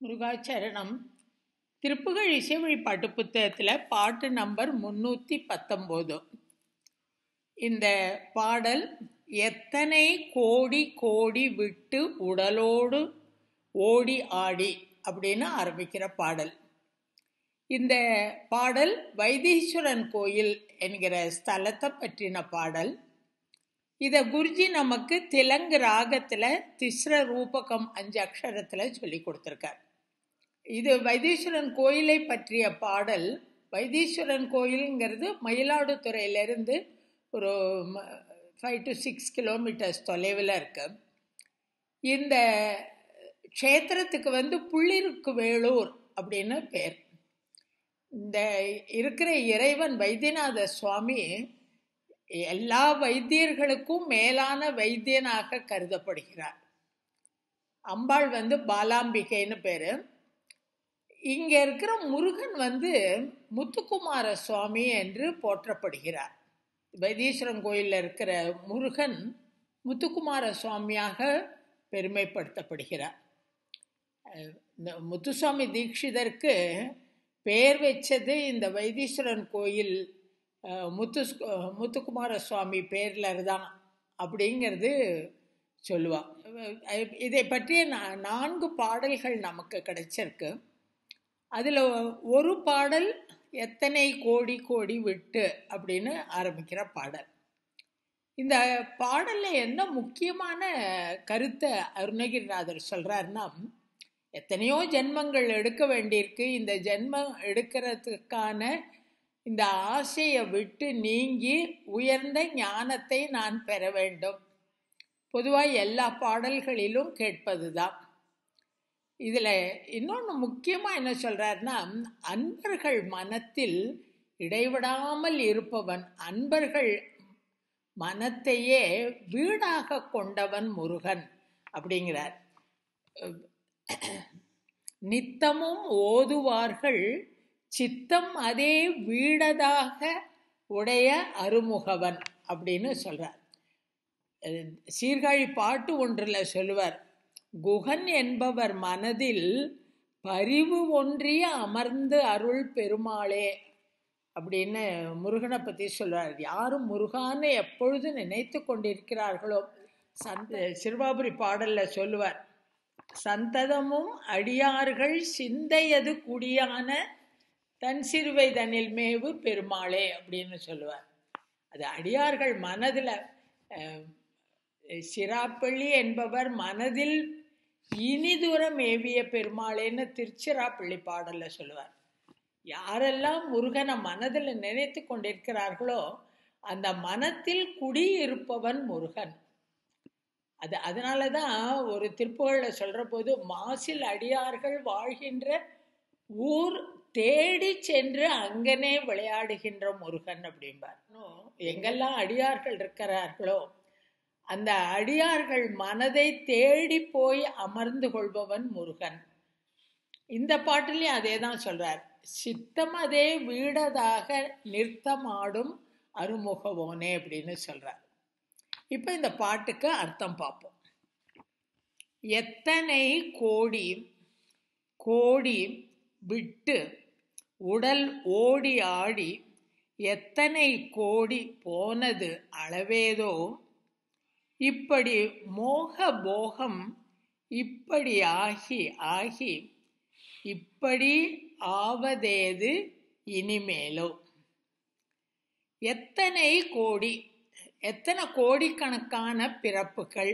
முருகாச்சரணம். திருப்புகழ் இசை வழிபாட்டு புத்தகத்தில் பாட்டு நம்பர் 319. இந்த பாடல் எத்தனை கோடி கோடி விட்டு உடலோடு ஓடி ஆடி அப்படின்னு ஆரம்பிக்கிற பாடல். இந்த பாடல் வைத்தீஸ்வரன் கோயில் என்கிற ஸ்தலத்தை பற்றின பாடல். இதை குருஜி நமக்கு திலங்கு ராகத்தில் திஸ்ர ரூபகம் 5 அக்ஷரத்தில் சொல்லி கொடுத்துருக்கார். இது வைத்தீஸ்வரன் கோயிலை பற்றிய பாடல். வைத்தீஸ்வரன் கோயிலுங்கிறது மயிலாடுதுறையிலிருந்து ஒரு 5 to 6 கிலோமீட்டர்ஸ் தொலைவில் இருக்கு. இந்த க்ஷேத்திரத்துக்கு புள்ளிருக்கு வேலூர் அப்படின்னு பேர். இந்த இருக்கிற இறைவன் வைத்தியநாத சுவாமி எல்லா வைத்தியர்களுக்கும் மேலான வைத்தியனாக கருதப்படுகிறார். அம்பாள் பாலாம்பிகைன்னு பேரு. இங்க இருக்கிற முருகன் முத்துக்குமார சுவாமி என்று போற்றப்படுகிறார். வைத்தீஸ்வரன் கோயிலில் இருக்கிற முருகன் முத்துக்குமார சுவாமியாக பெருமைப்படுத்தப்படுகிறார். இந்த முத்துசுவாமி தீட்சிதருக்கு பெயர் வச்சது இந்த வைத்தீஸ்வரன் கோயில் முத்துக்குமார சுவாமி பேர்ல தான் அப்படிங்கிறது சொல்லுவா. இதை பற்றிய 4 பாடல்கள் நமக்கு கிடைச்சிருக்கு. அதில் ஒரு பாடல் எத்தனை கோடி கோடி விட்டு அப்படின்னு ஆரம்பிக்கிற பாடல். இந்த பாடலில் என்ன முக்கியமான கருத்தை அருணகிரிநாதர் சொல்கிறாருன்னா, எத்தனையோ ஜென்மங்கள் எடுக்க வேண்டியிருக்கு. இந்த ஜென்மம் எடுக்கிறதுக்கான இந்த ஆசையை விட்டு நீங்கி உயர்ந்த ஞானத்தை நான் பெற வேண்டும். பொதுவாக எல்லா பாடல்களிலும் கேட்பது தான். இதில் இன்னொன்று முக்கியமாக என்ன சொல்கிறாருன்னா, அன்பர்கள் மனத்தில் இடைவிடாமல் இருப்பவன், அன்பர்கள் மனத்தையே வீடாக கொண்டவன் முருகன் அப்படிங்கிறார். நித்தமும் ஓதுவார்கள் சித்தம் அதே வீடதாக உடைய அருமுகவன் அப்படின்னு சொல்றார். சீர்காழி பாட்டு ஒன்றில் சொல்லுவார், குகன் என்பவர் மனதில் பரிவு ஒன்றிய அமர்ந்து அருள் பெருமாளே அப்படின்னு முருகனை பற்றி சொல்வார். யாரும் முருகான்னு எப்பொழுது நினைத்து கொண்டிருக்கிறார்களோ, சிறுவாபுரி பாடலில் சொல்லுவார், சந்ததமும் அடியார்கள் சிந்தையது குடியான தன் சிறுவை தனில் மேவு பெருமாளே அப்படின்னு சொல்லுவார். அது அடியார்கள் மனதில், சிராப்பள்ளி என்பவர் மனதில் இனிதூரம் மேவிய பெருமாளேன்னு திருச்சிராப்பள்ளி பாடலில் சொல்லுவார். யாரெல்லாம் முருகனை மனதில் நினைத்து கொண்டிருக்கிறார்களோ அந்த மனத்தில் குடியிருப்பவன் முருகன். அதனால தான் ஒரு திருப்புகழில் சொல்கிற போது, மாசில் அடியார்கள் வாழ்கின்ற ஊர் தேடி சென்று அங்கனே விளையாடுகின்ற முருகன் அப்படிம்பார். எங்கெல்லாம் அடியார்கள் இருக்கிறார்களோ அந்த அடியார்கள் மனதை தேடி போய் அமர்ந்து கொள்பவன் முருகன். இந்த பாட்டிலையும் அதே தான் சொல்றார், சித்தம் அதே வீடதாக நிறுத்தமாடும் அருமுகவோனே அப்படின்னு சொல்றார். இப்போ இந்த பாட்டுக்கு அர்த்தம் பார்ப்போம். எத்தனை கோடி கோடி விட்டு உடல் ஓடி ஆடி எத்தனை கோடி போனது அளவேதோ, இப்படி மோக போகம் இப்படி ஆகி ஆகி இப்படி ஆவதேது இனிமேலோ. எத்தனை கோடி, எத்தனை கோடிக்கணக்கான பிறப்புகள்,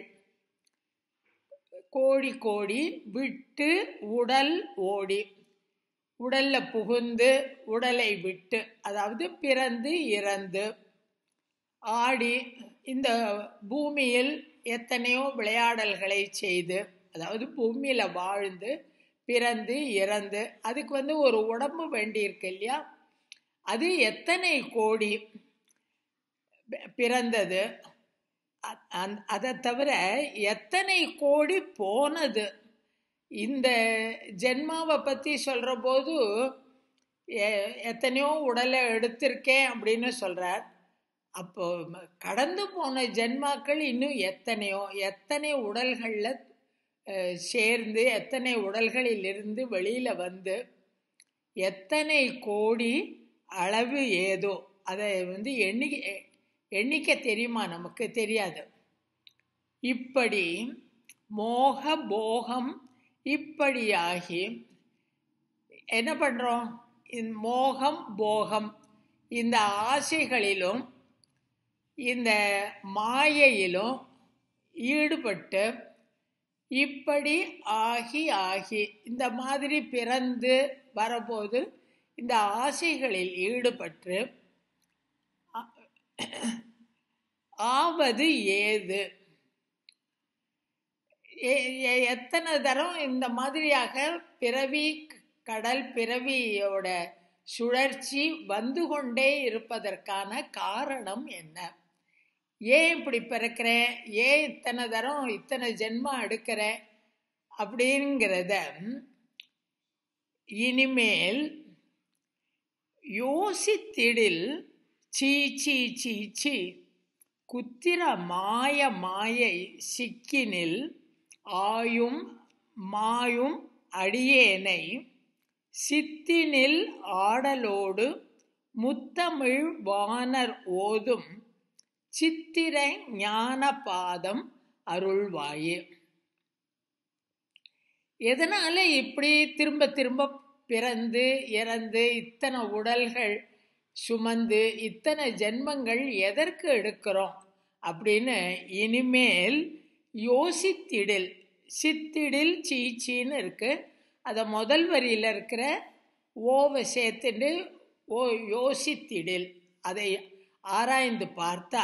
கோடி கோடி விட்டு உடல் ஓடி, உடல்ல புகுந்து உடலை விட்டு, அதாவது பிறந்து இறந்து ஆடி, இந்த பூமியில் எத்தனையோ விளையாடல்களை செய்து, அதாவது பூமியில வாழ்ந்து பிறந்து இறந்து, அதுக்கு ஒரு உடம்பு வேண்டி இருக்கு இல்லையா, அது எத்தனை கோடி பிறந்தது. அதை தவிர எத்தனை கோடி போனது. இந்த ஜென்மாவை பற்றி சொல்கிற போது எத்தனையோ உடலை எடுத்திருக்கேன் அப்படின்னு சொல்கிறார். அப்போ கடந்து போன ஜென்மாக்கள் இன்னும் எத்தனையோ, எத்தனை உடல்களில் சேர்ந்து எத்தனை உடல்களிலிருந்து வெளியில் வந்து எத்தனை கோடி அளவு ஏதோ அதை எண்ணிக்கை தெரியுமா? நமக்கு தெரியாது. இப்படி மோக போகம் இப்படியாகி என்ன பண்ணுறோம்? மோகம் போகம் இந்த ஆசைகளிலும் இந்த மாயையிலும் ஈடுபட்டு இப்படி ஆகி இந்த மாதிரி பிறந்து வரபோது இந்த ஆசைகளில் ஈடுபட்டு ஆவது ஏது? எத்தனை தரம் இந்த மாதிரியாக பிறவி கடல் பிறவியோட சுழற்சி வந்து கொண்டே இருப்பதற்கான காரணம் என்ன? ஏன் இப்படி பிறக்கிறேன்? ஏன் இத்தனை தரம் இத்தனை ஜென்மம் எடுக்கிறேன் அப்படிங்கிறத இனிமேல் யோசித்திடில் சீ சீ சீ சீ குத்திர மாயை சிக்கினில் ஆயும் மாயும் அடியேனை சித்தினில் ஆடலோடு முத்தமிழ் வானர் ஓதும் சித்திர ஞான பாதம் அருள்வாயே. எதனால இப்படி திரும்ப திரும்ப பிறந்து இறந்து இத்தனை உடல்கள் சுமந்து இத்தனை ஜென்மங்கள் எதற்கு எடுக்கிறோம் அப்படின்னு இனிமேல் யோசித்திடில். சித்திடில் சீச்சின்னு இருக்கு. அதை முதல் வரியில் இருக்கிற ஓவை சேர்த்துட்டு யோசித்திடில் அதை ஆராய்ந்து பார்த்தா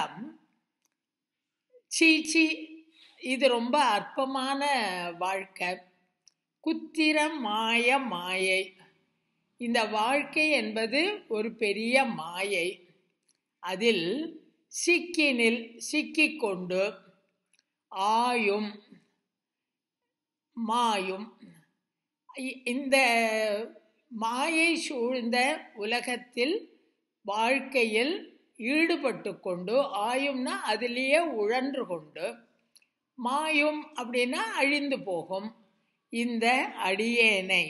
சீச்சி இது ரொம்ப அற்பமான வாழ்க்கை. குத்திரம் மாயை இந்த வாழ்க்கை என்பது ஒரு பெரிய மாயை. அதில் சிக்கினில் சிக்கிக்கொண்டு ஆயும் மாயும் இந்த மாயை சூழ்ந்த உலகத்தில் வாழ்க்கையில் ஈடுபட்டு கொண்டு ஆயும்னா அதிலேயே உழன்று கொண்டு மாயும் அப்படின்னா அழிந்து போகும் இந்த அடியேனை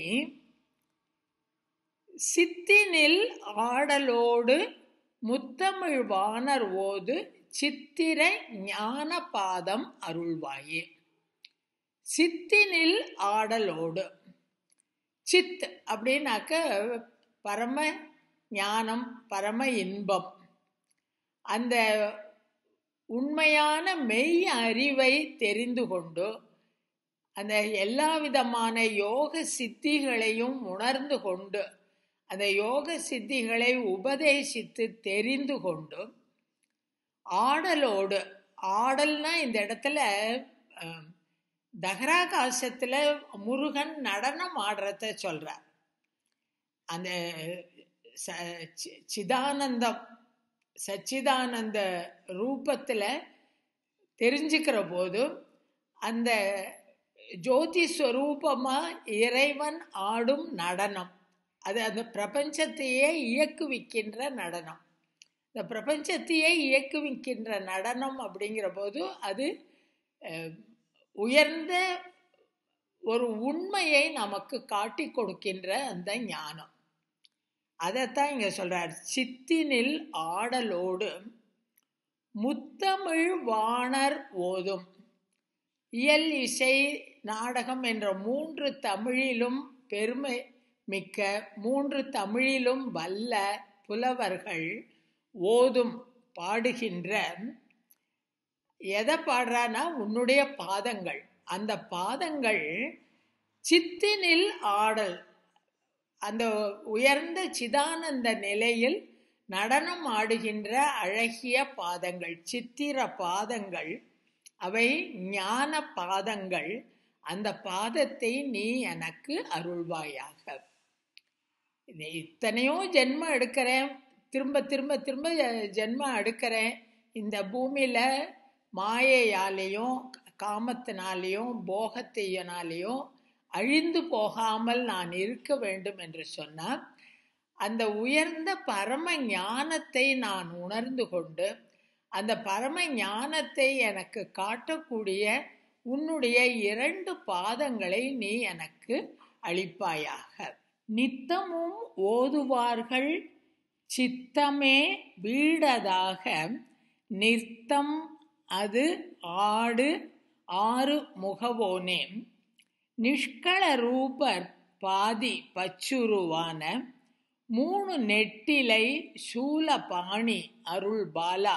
சித்தினில் ஆடலோடு முத்தமிழ் வானர் ஓது சித்திர ஞான பாதம் அருள்வாயே. சித்தினில் ஆடலோடு சித் அப்படின்னாக்க பரம ஞானம் பரம இன்பம். அந்த உண்மையான மெய் அறிவை தெரிந்து கொண்டு அந்த எல்லா விதமான யோக சித்திகளையும் உணர்ந்து கொண்டு அந்த யோக சித்திகளை உபதேசித்து தெரிந்து கொண்டு ஆடலோடு ஆடல்னா இந்த இடத்துல தகராகாசத்துல முருகன் நடனம் ஆடுறத சொல்றார். அந்த சிதானந்தம் சச்சிதானந்த ரூபத்துல தெரிஞ்சுக்கிற போது அந்த ஜோதி ஸ்வரூபமா இறைவன் ஆடும் நடனம் அது அந்த பிரபஞ்சத்தையே இயக்குவிக்கின்ற நடனம். இந்த பிரபஞ்சத்தையே இயக்குவிக்கின்ற நடனம் அப்படிங்கிற போது அது உயர்ந்த ஒரு உண்மையை நமக்கு காட்டி கொடுக்கின்ற அந்த ஞானம். அதைத்தான் இங்க சொல்றார். சித்தினில் ஆடலோடு முத்தமிழ் வாணர் ஓதும். இயல் இசை நாடகம் என்ற 3 தமிழிலும் பெருமை மிக்க 3 தமிழிலும் வல்ல புலவர்கள் ஓதும் பாடுகின்ற எதை பாடுறானா உன்னுடைய பாதங்கள். அந்த பாதங்கள் சித்தினில் ஆடல் அந்த உயர்ந்த சிதானந்த நிலையில் நடனம் ஆடுகின்ற அழகிய பாதங்கள் சித்திர பாதங்கள். அவை ஞான பாதங்கள். அந்த பாதத்தை நீ எனக்கு அருள்வாயாக. இத்தனையோ ஜென்மம் எடுக்கிறேன், திரும்ப திரும்ப திரும்ப ஜென்மம் எடுக்கிறேன். இந்த பூமியில மாயையாலேயும் காமத்தினாலேயும் போகத்தினாலேயும் அழிந்து போகாமல் நான் இருக்க வேண்டும் என்று சொன்னால் அந்த உயர்ந்த பரம ஞானத்தை நான் உணர்ந்து கொண்டு அந்த பரம ஞானத்தை எனக்கு காட்டக்கூடிய உன்னுடைய 2 பாதங்களை நீ எனக்கு அளிப்பாயாக. நித்தமும் ஓதுவார்கள் சித்தமே வீடதாக நித்தம் அது ஆடு 6 முகவோனே நிஷ்கள ரூபர் பாதி பச்சுருவான 3 நெட்டிலை சூலபாணி அருள் பாலா.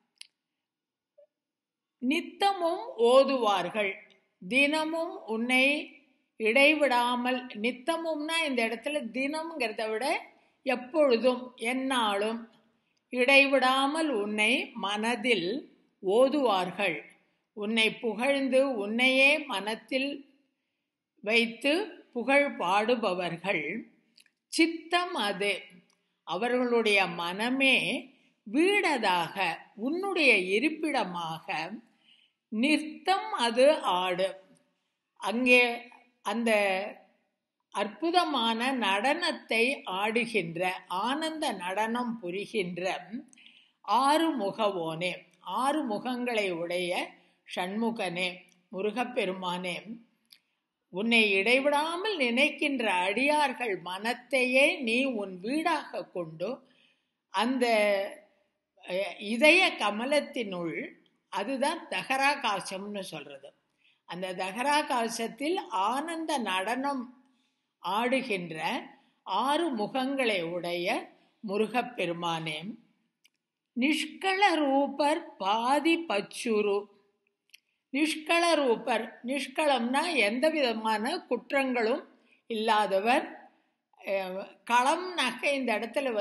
நித்தமும் ஓதுவார்கள், தினமும் உன்னை இடைவிடாமல், நித்தமும்னா இந்த இடத்துல தினம்ங்கிறத விட எப்பொழுதும் எந்நாளும் இடைவிடாமல் உன்னை மனதில் ஓதுவார்கள், உன்னை புகழ்ந்து உன்னையே மனத்தில் வைத்து புகழ் பாடுபவர்கள். சித்தம் அது, அவர்களுடைய மனமே வீடதாக உன்னுடைய இருப்பிடமாக நித்தம் அது ஆடு. அங்கே அந்த அற்புதமான நடனத்தை ஆடுகின்ற, ஆனந்த நடனம் புரிகின்ற 6 முகவோனே, 6 முகங்களை உடைய ஷண்முகனே, முருகப்பெருமானே, உன்னை இடைவிடாமல் நினைக்கின்ற அடியார்கள் மனத்தையே நீ உன் வீடாக கொண்டு அந்த இதய கமலத்தினுள், அதுதான் தகராகாசம்னு சொல்றது, அந்த தகராகாசத்தில் ஆனந்த நடனம் ஆடுகின்ற 6 முகங்களை உடைய முருகப்பெருமானே. நிஷ்கள ரூபர் பாதி பச்சுரு. நிஷ்கள ரூபர், நிஷ்களம்னா எந்த விதமான குற்றங்களும் இல்லாதவர். களம்னாக்க இந்த இடத்துல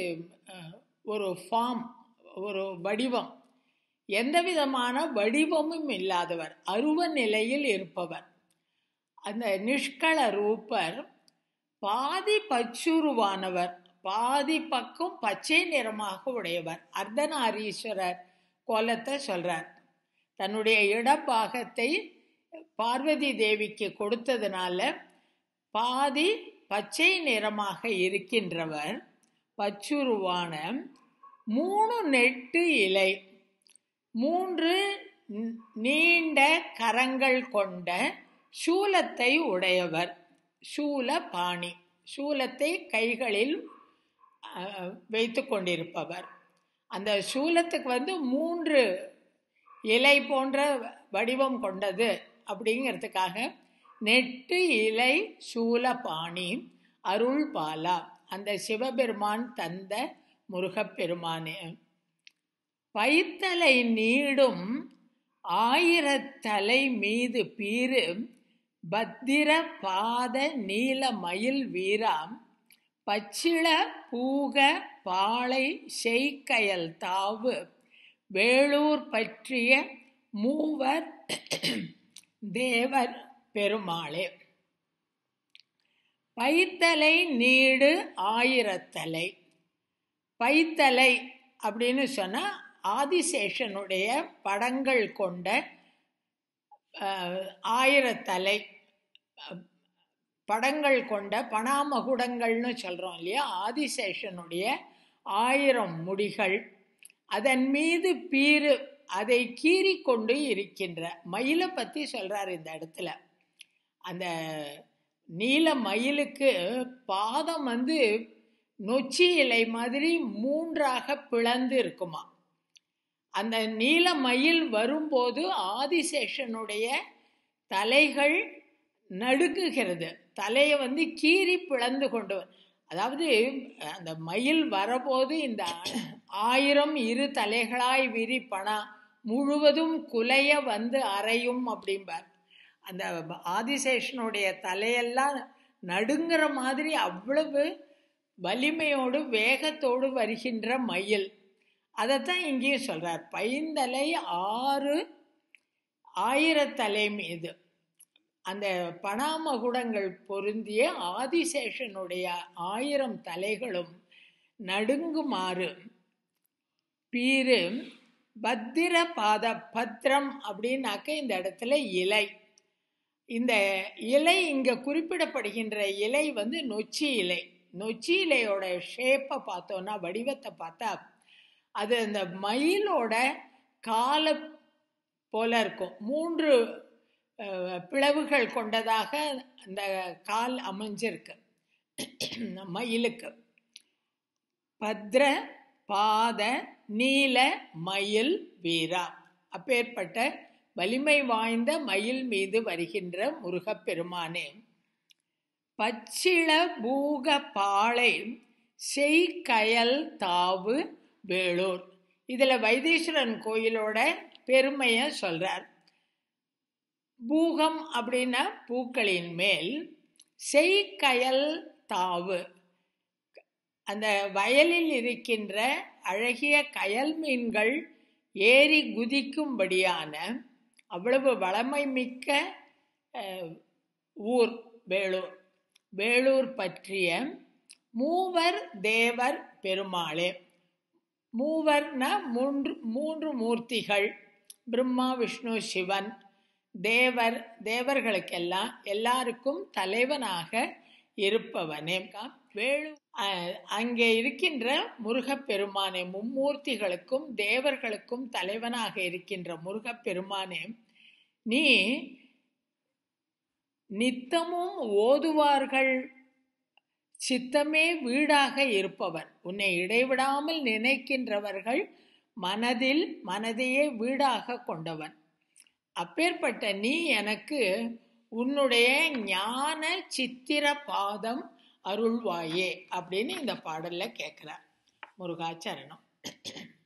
ஒரு ஃபார்ம், ஒரு வடிவம், எந்த விதமான வடிவமும் இல்லாதவர், அருவ நிலையில் இருப்பவர். அந்த நிஷ்கள ரூபர் பாதி பச்சுருவானவர், பாதி பக்கம் பச்சை நிறமாக உடையவர். அர்த்தநாரீஸ்வரர் கோலத்தை சொல்றார். தன்னுடைய இடப்பாகத்தை பார்வதி தேவிக்கு கொடுத்ததுனால பாதி பச்சை நிறமாக இருக்கின்றவர். பச்சுருவான 3 நெட்டு இலை, 3 நீண்ட கரங்கள் கொண்ட சூலத்தை உடையவர். சூலபாணி, சூலத்தை கைகளில் வைத்து கொண்டிருப்பவர். அந்த சூலத்துக்கு 3 இலை போன்ற வடிவம் கொண்டது அப்படிங்கிறதுக்காக நெட்டு இலை சூலபாணி அருள் பாலா, அந்த சிவபெருமான் தந்த முருகப்பெருமானே. பைத்தலை நீடும் 1000 தலை மீது பீரு பத்திர பாத நீல மயில் வீராம் பச்சிள பூக பாளை செய்கயல் தாவு வேளூர் பற்றிய மூவர் தேவர் பெருமாளே. பைத்தலை நீடு 1000 தலை. பைத்தலை அப்படின்னு சொன்னா ஆதிசேஷனுடைய படங்கள் கொண்ட 1000 தலை படங்கள் கொண்ட பணாமகுடங்கள்னு சொல்றோம் இல்லையா, ஆதிசேஷனுடைய 1000 முடிகள், அதன் மீது பீரு, அதை கீறி கொண்டு இருக்கின்ற மயிலை பத்தி சொல்றார் இந்த இடத்துல. அந்த நீல மயிலுக்கு பாதம் நொச்சி இலை மாதிரி 3ஆக பிளந்து இருக்குமா. அந்த நீல மயில் வரும்போது ஆதிசேஷனுடைய தலைகள் நடுக்குகிறது, தலையை கீறி பிளந்து கொண்டு, அதாவது அந்த மயில் வரபோது இந்த 1000 இரு தலைகளாய் விரிப்பனா முழுவதும் குலைய அறையும் அப்படிம்பார். அந்த ஆதிசேஷனுடைய தலையெல்லாம் நடுங்கிற மாதிரி அவ்வளவு வலிமையோடு வேகத்தோடு வருகின்ற மயில். அதைத்தான் இங்கேயும் சொல்றார். பைந்தலை 1000 தலை மீது அந்த பணாமகுடங்கள் பொருந்திய ஆதிசேஷனுடைய 1000 தலைகளும் நடுங்குமாறு பீரு பத்திர பாத. பத்திரம் அப்படின்னாக்க இந்த இடத்துல இலை. இந்த இலை இங்க குறிப்பிடப்படுகின்ற இலை நொச்சி இலை. நொச்சி இலையோட ஷேப்பை பார்த்தோன்னா, வடிவத்தை பார்த்தா அது அந்த மயிலோட காலை போல இருக்கும். 3 பிளவுகள் கொண்டதாக அந்த கால் அமைஞ்சிருக்கு மயிலுக்கு. பத்ர பாத நீல மயில் வீரா, அப்பேற்பட்ட வலிமை வாய்ந்த மயில் மீது வருகின்ற முருகப்பெருமானே, பச்சிள பூக பாளை செய்கயல் தாவு வேளூர். இதுல வைத்தீஸ்வரன் கோயிலோட பெருமையை சொல்றார். பூகம் அப்படின்னா பூக்களின் மேல், செய்கயல் தாவு அந்த வயலில் இருக்கின்ற அழகிய கயல் மீன்கள் ஏறி குதிக்கும்படியான அவ்வளவு வளமை மிக்க ஊர் வேளூர். வேளூர் பற்றிய மூவர் தேவர் பெருமாளே. மூவர்னா மூன்று மூர்த்திகள், பிரம்மா விஷ்ணு சிவன். தேவர்களுக்கெல்லாம் எல்லாருக்கும் தலைவனாக இருப்பவனே வேளூர். அங்கே இருக்கின்ற முருகப்பெருமானே, மும்மூர்த்திகளுக்கும் தேவர்களுக்கும் தலைவனாக இருக்கின்ற முருகப்பெருமானே, நீ நித்தமும் ஓதுவார்கள் சித்தமே வீடாக இருப்பவன். உன்னை இடைவிடாமல் நினைக்கின்றவர்கள் மனதையே வீடாக கொண்டவன். அப்பேற்பட்ட நீ எனக்கு உன்னுடைய ஞான சித்திர பாதம் அருள்வாயே அப்படின்னு இந்த பாடல்ல கேட்கிறார். முருகாச்சரணம்.